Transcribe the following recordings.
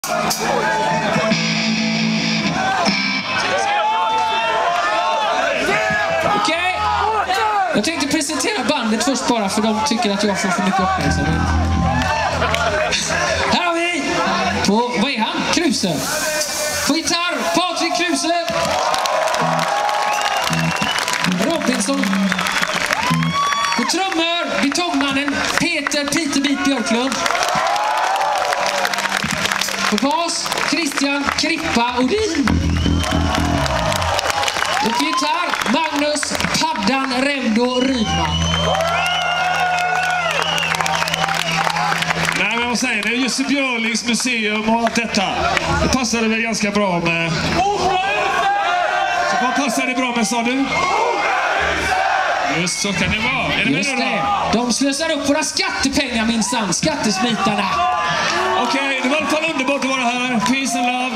Okej. Jag tänkte presentera bandet först bara för de tycker att jag får för mycket uppmärksamhet. Här har vi på, vad är han? Kruse. På gitarr, Patrik Kruse. Robinson. På trummor, betongmannen Peter Bit Björklund. På bas, Christian Krippa Odin. Och på gitarr, Magnus Paddan Remdo Rydman. Nej, men vad säger ni? Jussi Björlings museum och allt detta. Det passade väl ganska bra med... Så vad passar det bra med, sa du? Just så kan det vara. Är det Just det. De slösar upp våra skattepengar minsann. Skattesmitarna. Okej, det var i alla fall underbart att vara här. Peace and love.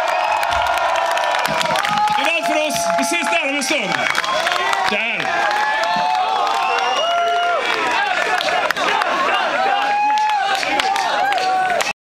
Vi ses där om en stund. Där.